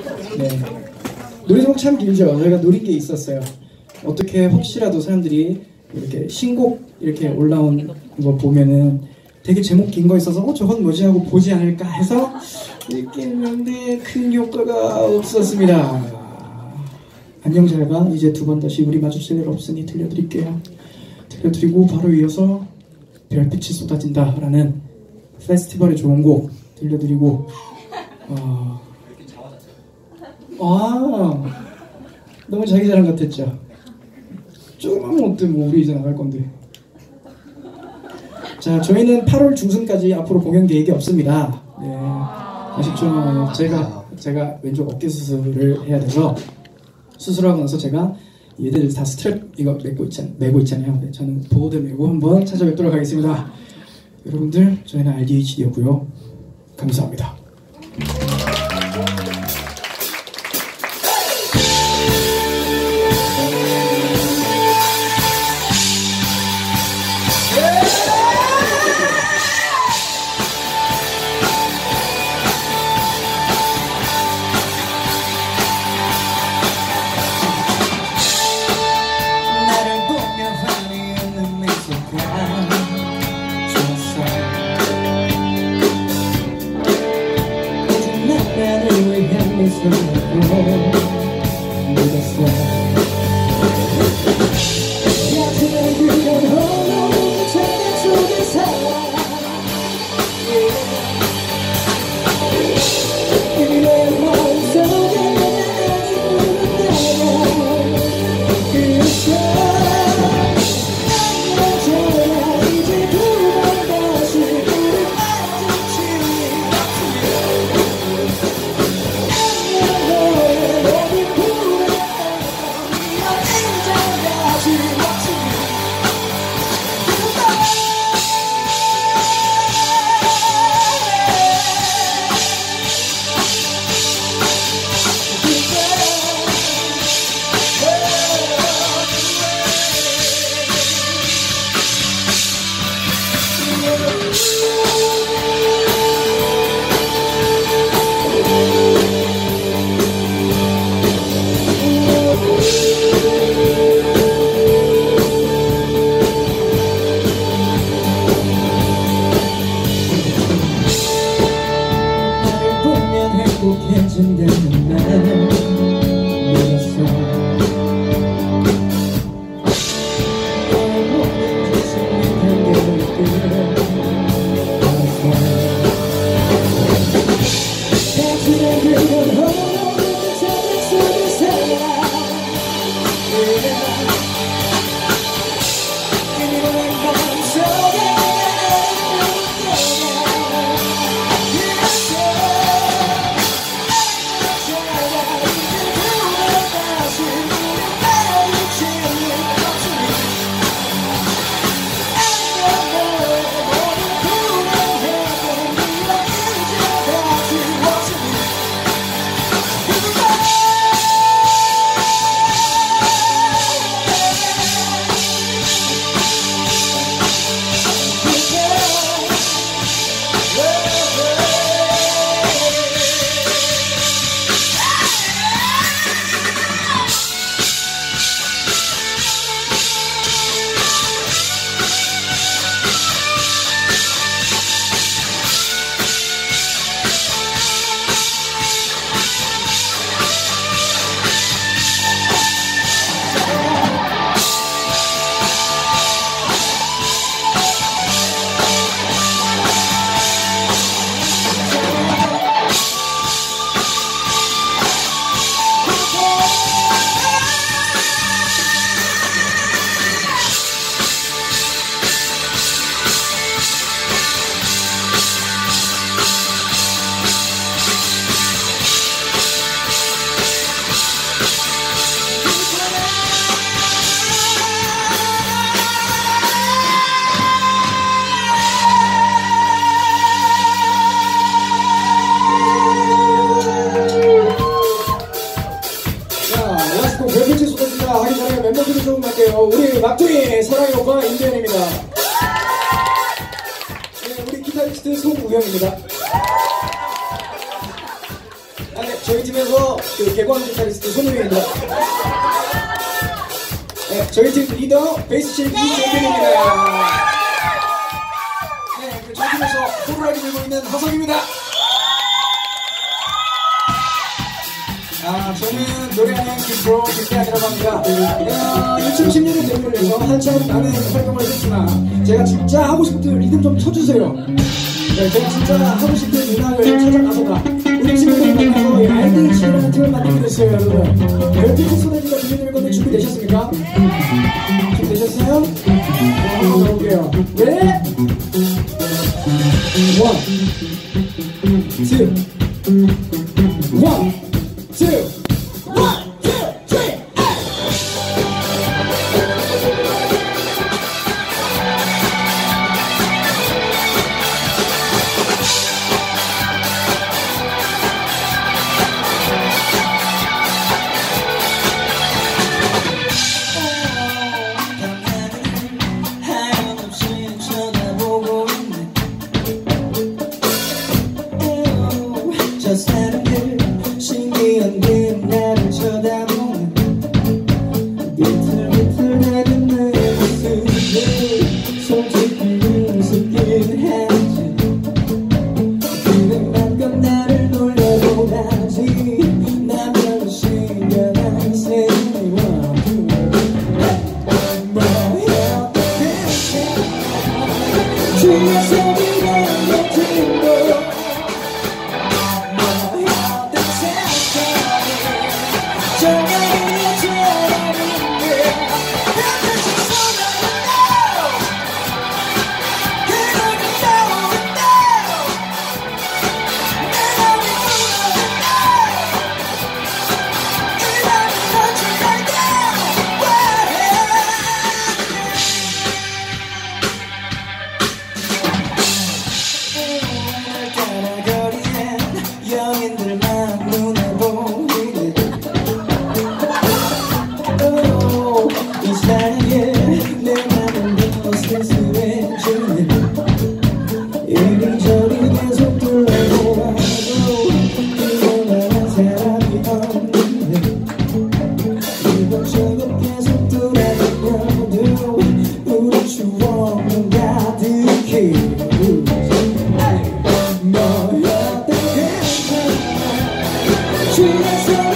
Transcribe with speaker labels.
Speaker 1: 네. 노래 제목 참 길죠. 저희가 노린 게 있었어요. 어떻게 혹시라도 사람들이 이렇게 신곡 이렇게 올라온 거 보면은 되게 제목 긴 거 있어서 저건 뭐지 하고 보지 않을까 해서 이렇게 했는데 큰 효과가 없었습니다. 안녕 잘가. 이제 두 번 다시 우리 마주칠 일 없으니 들려드릴게요. 들려드리고 바로 이어서 별빛이 쏟아진다 라는 페스티벌의 좋은 곡 들려드리고 너무 자기 자랑 같았죠. 조금만 어때 뭐 우리 이제 나갈 건데. 자, 저희는 8월 중순까지 앞으로 공연 계획이 없습니다. 네, 아쉽죠. 제가 왼쪽 어깨 수술을 해야 돼서 수술하고 나서 제가 얘들 다 스트랩 이거 메고 있잖아요. 네, 저는 보호대 메고 한번 찾아뵙도록 하겠습니다. 여러분들 저희는 RDHD였고요. 감사합니다. 우리 막둥이 사랑의 오빠 임재현입니다. 네, 우리 기타리스트 송우경입니다. 네, 저희 팀에서 그 개관 기타리스트 손흥민입니다. 네, 저희 팀 리더 베이스 칠 이재균입니다. 네, 그 저희 팀에서 호루라기 들고 있는 허성입니다. 저는 노래하는 김프로 김태환이라고 합니다. 2010년에 데뷔를 해서 한참 많은 활동을 했지만 제가 진짜 하고 싶은 리듬 좀 쳐주세요. 네, 제가 진짜 하고 싶은 음악을 찾아가서가 우리 친구들 만나서 RDH라는 팀을 만들게 됐어요, 여러분. 별빛이 쏟아지가 들려드릴 건데 준비되셨습니까? 준비되셨어요? 한번 가볼게요. 네! 1, 2, 1, 2, 1, 2, 3. 저 사람들 신기한 게 나를 쳐다보는 비틀비틀대는 내 모습에 솔직히 우습긴 하지 그것만큼 나를 놀려보다지 나 별로 신경 안 쓰니 뭐야 주위에서 비난 멋진 영인들만 눈에 보이네 이 사이에 내 맘은 더 쓸쓸해지네 이리저리 계속 둘러보아도 이만한 사람이 없는데 이것저것 계속 돌아다녀도 우리 추억은 가득히 주위에서